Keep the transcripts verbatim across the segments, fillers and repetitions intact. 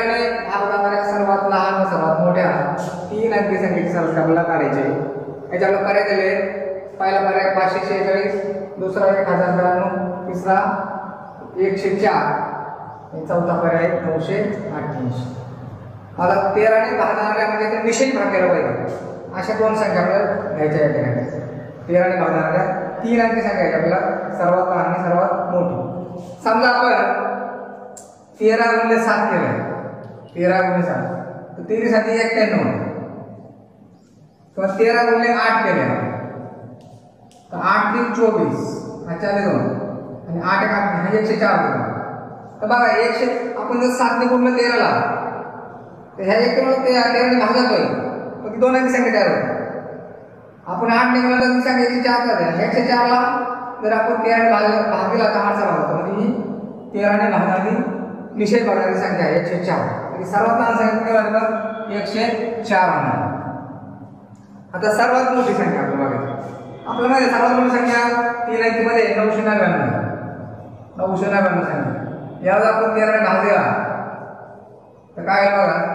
तेराने भाग जाणाऱ्या सर्वात लहान व सर्वात मोठ्या तीन अंकी संख्येची सरासरी आपल्याला काढायची आहे। याचे आपल्याला पर्याय दिले, पहिला पर्याय पाचशे शेहेचाळीस, दुसरा एक हजार ब्याण्णव, तिसरा एकशे चार, चौथा पर्याय नऊशे अठ्ठ्याऐंशी। आता तेराने भाग जाणाऱ्या म्हणजे ते निश्चित भाग केला पाहिजे अशा दोन संख्या आपल्याला घ्यायच्या या ठिकाणी। तेराने भाग जाणाऱ्या तीन अंकी संख्या आहे आपल्याला, सर्वात लहान आणि सर्वात मोठी। समजा आपण तेरा गुणिले सात केलं, तेरा गुणिले सात तर तेरी साठी एक्क्याण्णव, किंवा तेरा गुणिले आठ केले तर आठ तीन चोवीस, हा चाले दोन आणि आठ एक आठ म्हणजे एकशे चार होतो। तर बघा एकशे आपण जर सात ने गुणलं तेराला तर ह्या एक्क्याण्णव ते तेराने भाग जातोय, मग ती दोन अंकी संख्या तयार होते। आपण आठ ने गुणलं तर ती संख्या एकशे चार जाते। एकशे चार ला जर आपण तेराने भाग भाग दिला तर आठचा भाग होतो, म्हणजे ही तेराने भागणारी निषेध भागणारी संख्या आहे एकशे चार। आणि सर्वात लहान संख्या किती एकशे चार होणार। आता सर्वात मोठी संख्या आपल्याला बघायची, आपल्याला माहिती सर्वात मोठी संख्या तीन अंकीमध्ये नऊशे नव्याण्णव, नऊशे नव्याण्णव संख्या। याला आपण तेराने भाग दिला तर काय होईल बघा,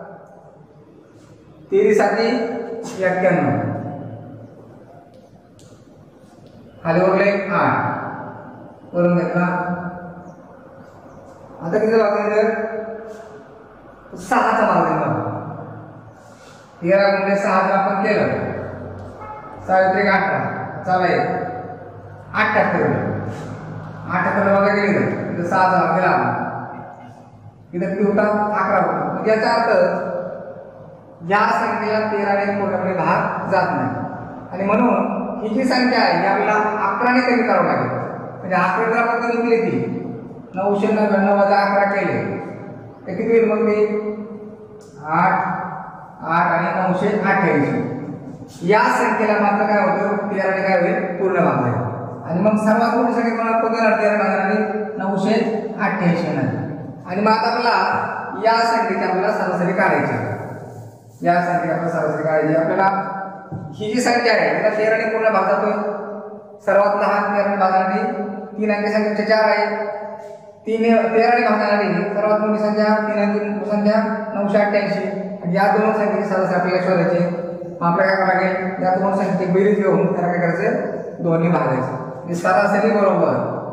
तेरी साठी एक्क्याण्णव, खाली उरले आठ, वरून घेतला आता किती भाग सहाचा भाग दिला। तेरा गुणिले सहा जर आपण केलं सावित्री अठरा, चला एक अठ्ठ्याहत्तर, अठ्ठ्याहत्तर बघा गेली तर सहाचा भाग गेला, इथं किती होता अकरा होता। म्हणजे याचा अर्थ या संख्येला तेराने पूर्णपणे भाग जात नाही, आणि म्हणून ही जी संख्या आहे आपल्याला अकराने कमी करावं लागेल। म्हणजे अकरा जर आपण कमी केली ती नऊशे नव्याण्णव वजा अकरा केले तर किती होईल मग ते आठ, आठ आणि नऊशे अठ्ठ्याऐंशी। या संख्येला मात्र काय होतं तेराने काय होईल पूर्ण भाग जाईल, आणि मग सर्वात मोठी संख्या कोणाला कोणत्या तेरा भागाने नऊशे अठ्ठ्याऐंशी येणार। आणि मग आता आपल्याला या संख्येची आपल्याला सरासरी काढायची आहे, या संख्येची आपल्याला सरासरी काढायची। आपल्याला ही जी संख्या आहे त्याला तेराने पूर्ण भाग जातोय, सर्वात लहान तेराने भागणारी तीन अंकी संख्या चार आहे, तीन तेराने भागणारी सर्वात मोठी संख्या तीन अंकी संख्या नऊशे अठ्ठ्याऐंशी। आणि या दोन संख्येची सरासरी आपल्याला शोधायची। मग आपल्याला काय करावं लागेल, या दोन संख्येची बेरीज घेऊन त्याला काय करायचं दोन्ही भागायचं। म्हणजे सरासरी बरोबर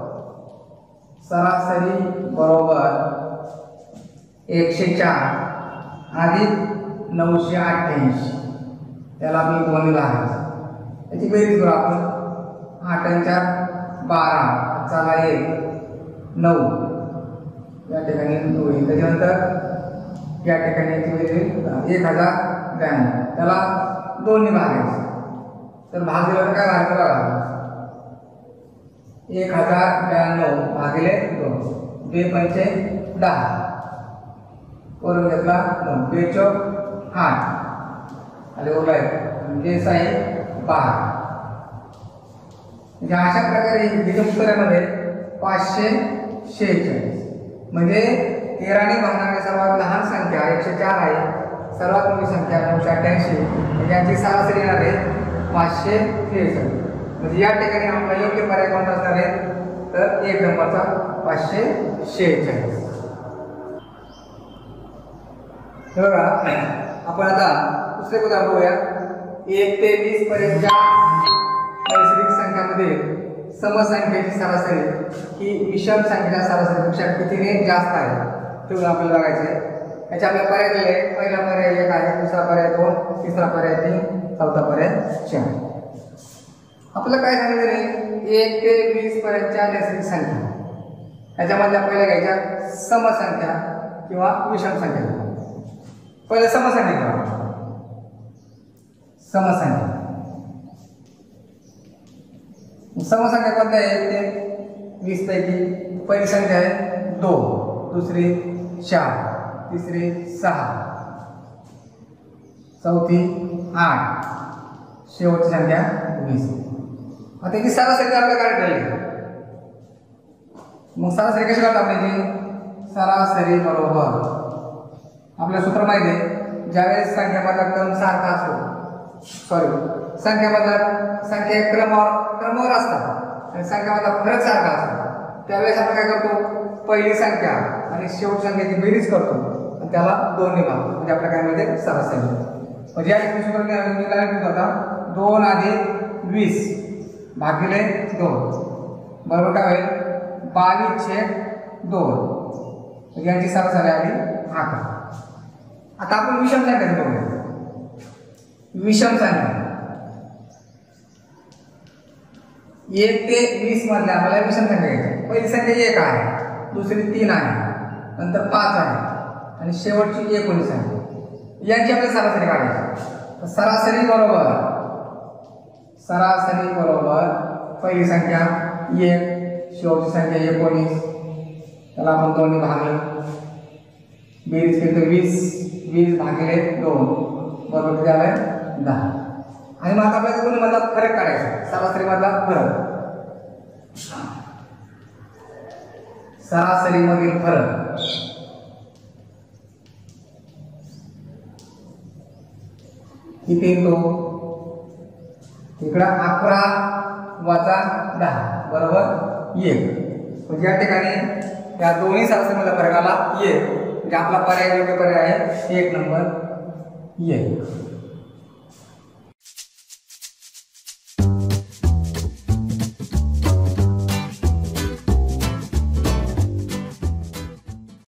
सरासरी बरोबर एकशे चार अधिक नऊशे अठ्ठ्याऐंशी, त्याला आपण दोन्ही भागायचं। याची बेरीज करू आपण, आठ आणि चार बारा, चला एक नऊ, या ठिकाणी नऊ येईल। त्याच्यानंतर या ठिकाणी एक हजार ब्याण्णव, त्याला दोन्ही भागायचं। तर भाग दिला तर काय भाग बघा, एक हजार ब्याण्णव भागिले दोन, बे पंचे दहा, करून घेतला दोन, बे चौक आठ, आणि उरला बेस आहे बारा। म्हणजे अशा प्रकारे हिच्या उत्तरामध्ये पाचशे शेहेचाळीस, म्हणजे तेराने भागणारी सर्वात लहान संख्या एकशे चार आहे, सर्वात मोठी संख्या नऊशे अठ्ठ्याऐंशी, म्हणजे यांची सरासरी येणार आहे पाचशे शेहेचाळीस। म्हणजे या ठिकाणी आपला योग्य पर्याय कोणता असणार आहे तर एक नंबरचा पाचशे शेहेचाळीस। बघा आपण आता दुसरे उदाहरण बघूया। एक ते वीस पर्यंतच्या नैसर्गिक संख्यामध्ये समसंख्येची सरासरी ही विषम संख्येच्या सरासरीपेक्षा कितीने जास्त आहे ते आपल्याला बघायचे आहे। याचे आपल्याला पर्याय दिले, पहिला पर्याय एक आहे, दुसरा पर्याय दोन, तिसरा पर्याय तीन, चौथा पर्याय चार। आपल्याला काय सांगितले, एक ते वीस पर्यंतच्या नैसर्गिक संख्या याच्यामधल्या पहिल्या घ्यायच्या समसंख्या किंवा विषम संख्या। पहिले समसंख्या घ्या, समसंख्या समसंख्या कोणत्या आहे ते वीस पैकी पहिली संख्या आहे दोन, दुसरी चार, तिसरी सहा, चौथी आठ, शेवटची संख्या वीस। आता त्याची सरासरी आपल्याला काढायची, मग सरासरी कशी काढता आपल्याची, सरासरी बरोबर आपलं सूत्र माहिती आहे, ज्यावेळेस संख्यामधला क्रम सारखा असतो, सॉरी संख्यामधला संख्या क्रमावर क्रमावर असतात आणि संख्यामधला फरक सारखा असतो, त्यावेळेस आपण काय करतो पहिली संख्या आणि शेवट संख्येची बेरीज करतो, आणि त्याला दोन्ही भाग म्हणजे आपल्या काय मिळते सरासरी. म्हणजे या ठिकाणी सूत्र मी काय लिहितो आता दोन अधिक वीस भागिले दोन बरोबर काय होईल बावीस छेद दोन म्हणजे यांची सरासरी आली अकरा. आता आपण विषम संख्या बघूया. विषम संख्या एक ते वीस मधल्या आपल्याला विषम संख्या घ्यायची. पहिली संख्या एक आहे, दुसरी तीन आहे, नंतर पाच आहे आणि शेवटची एकोणीस आहे. यांची आपल्याला सरासरी काढायची. सरासरी बरोबर सरासरी बरोबर पहिली संख्या एक, शेवटची संख्या एकोणीस, त्याला आपण दोन्ही भागले बेरीज केली तर वीस, वीस भागिले दोन बरोबर किती आलं दहा. आणि मग आता आपल्याला दोन्ही मधला फरक काढायचा. सरासरी मधला फरक सरासरी मधील फरक किती येतो इकडं अकरा वजा दहा बरोबर एक. म्हणजे या ठिकाणी या दोन्ही सरासरी मधला फरक आला एक म्हणजे आपला पर्याय योग्य पर्याय आहे एक नंबर एक.